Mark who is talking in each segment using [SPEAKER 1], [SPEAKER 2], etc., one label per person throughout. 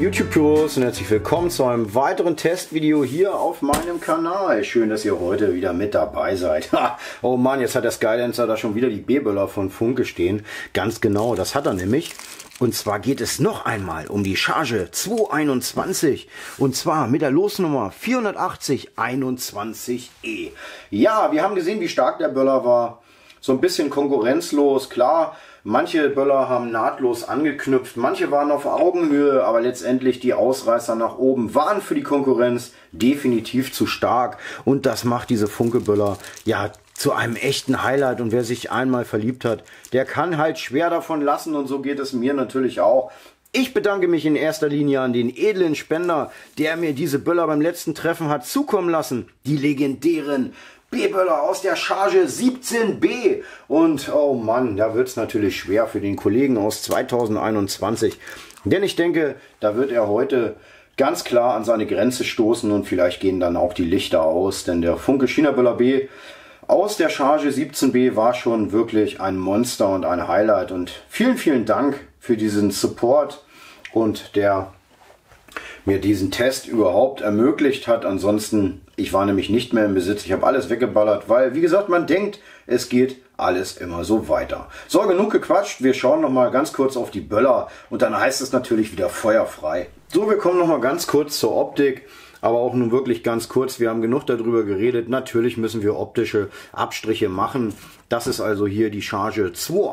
[SPEAKER 1] YouTube-Pros und herzlich willkommen zu einem weiteren Testvideo hier auf meinem Kanal. Schön, dass ihr heute wieder mit dabei seid. Oh Mann, jetzt hat der Skylancer da schon wieder die B-Böller von Funke stehen. Ganz genau, das hat er nämlich. Und zwar geht es noch einmal um die Charge 221 und zwar mit der Losnummer 48021E. Ja, wir haben gesehen, wie stark der Böller war. So ein bisschen konkurrenzlos, klar. Manche Böller haben nahtlos angeknüpft, manche waren auf Augenhöhe, aber letztendlich die Ausreißer nach oben waren für die Konkurrenz definitiv zu stark. Und das macht diese Funke-Böller ja zu einem echten Highlight. Und wer sich einmal verliebt hat, der kann halt schwer davon lassen. Und so geht es mir natürlich auch. Ich bedanke mich in erster Linie an den edlen Spender, der mir diese Böller beim letzten Treffen hat zukommen lassen. Die legendären B-Böller aus der Charge 17B. Und oh Mann, da wird es natürlich schwer für den Kollegen aus 2021. Denn ich denke, da wird er heute ganz klar an seine Grenze stoßen und vielleicht gehen dann auch die Lichter aus. Denn der Funke China-Böller B aus der Charge 17B war schon wirklich ein Monster und ein Highlight. Und vielen, vielen Dank für diesen Support und der mir diesen Test überhaupt ermöglicht hat. Ansonsten, ich war nämlich nicht mehr im Besitz. Ich habe alles weggeballert, weil, wie gesagt, man denkt, es geht alles immer so weiter. So, genug gequatscht. Wir schauen noch mal ganz kurz auf die Böller und dann heißt es natürlich wieder feuerfrei. So, wir kommen noch mal ganz kurz zur Optik. Aber auch nun wirklich ganz kurz, wir haben genug darüber geredet. Natürlich müssen wir optische Abstriche machen. Das ist also hier die Charge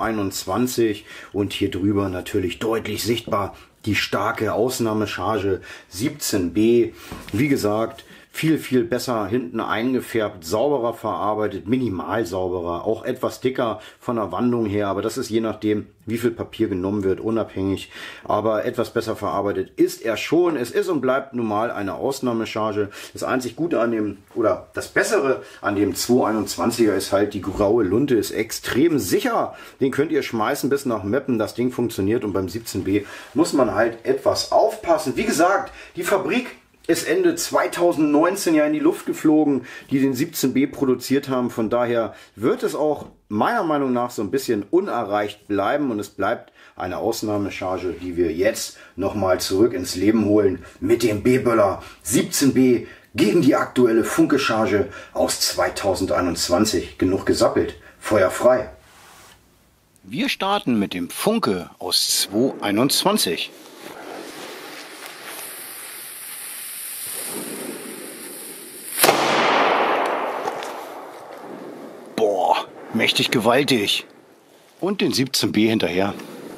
[SPEAKER 1] 221 und hier drüber natürlich deutlich sichtbar die starke Ausnahmecharge 17B. Wie gesagt, viel, viel besser hinten eingefärbt, sauberer verarbeitet, minimal sauberer, auch etwas dicker von der Wandung her, aber das ist je nachdem, wie viel Papier genommen wird, unabhängig, aber etwas besser verarbeitet ist er schon. Es ist und bleibt nun mal eine Ausnahmecharge. Das einzig Gute an dem, oder das Bessere an dem 221er ist halt, die graue Lunte ist extrem sicher. Den könnt ihr schmeißen bis nach Meppen, das Ding funktioniert und beim 17B muss man halt etwas aufpassen. Wie gesagt, die Fabrik ist Ende 2019 ja in die Luft geflogen, die den 17B produziert haben. Von daher wird es auch meiner Meinung nach so ein bisschen unerreicht bleiben. Und es bleibt eine Ausnahmecharge, die wir jetzt nochmal zurück ins Leben holen mit dem B-Böller 17B gegen die aktuelle Funke-Charge aus 2021. Genug gesappelt, Feuer frei. Wir starten mit dem Funke aus 2021. Mächtig gewaltig. Und den 17B hinterher.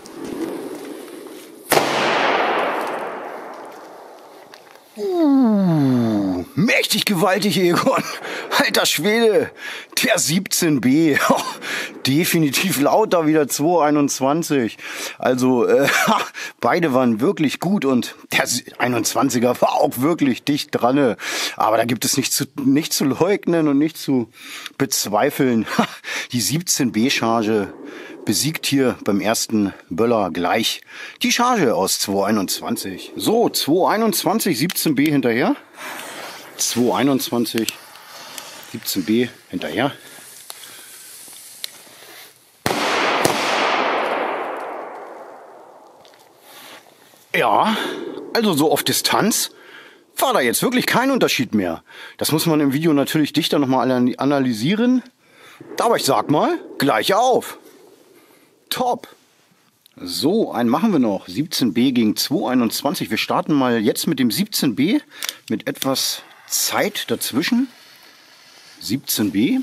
[SPEAKER 1] Mächtig gewaltig, Egon. Alter Schwede. Der 17B. Definitiv lauter wie der 221. Also beide waren wirklich gut und der 21er war auch wirklich dicht dran. Aber da gibt es nicht zu leugnen und nicht zu bezweifeln. Die 17B-Charge besiegt hier beim ersten Böller gleich die Charge aus 221. So, 221, 17B hinterher. 221, 17B hinterher. Ja, also so auf Distanz war da jetzt wirklich kein Unterschied mehr. Das muss man im Video natürlich dichter nochmal analysieren. Aber ich sag mal, gleich auf. Top. So, einen machen wir noch. 17B gegen 221. Wir starten mal jetzt mit dem 17B mit etwas Zeit dazwischen. 17B.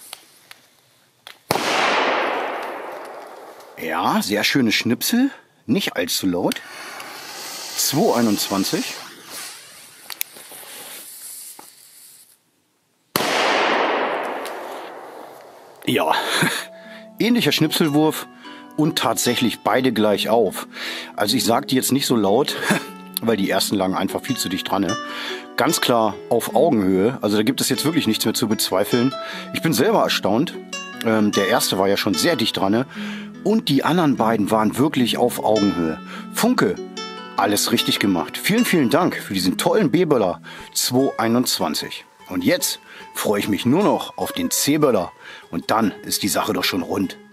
[SPEAKER 1] Ja, sehr schöne Schnipsel. Nicht allzu laut. 221. Ja, ähnlicher Schnipselwurf und tatsächlich beide gleich auf. Also ich sage die jetzt nicht so laut, weil die ersten lagen einfach viel zu dicht dran. Ne? Ganz klar auf Augenhöhe. Also da gibt es jetzt wirklich nichts mehr zu bezweifeln. Ich bin selber erstaunt. Der erste war ja schon sehr dicht dran. Ne? Und die anderen beiden waren wirklich auf Augenhöhe. Funke, alles richtig gemacht. Vielen, vielen Dank für diesen tollen B-Böller 221. Und jetzt freue ich mich nur noch auf den C-Böller. Und dann ist die Sache doch schon rund.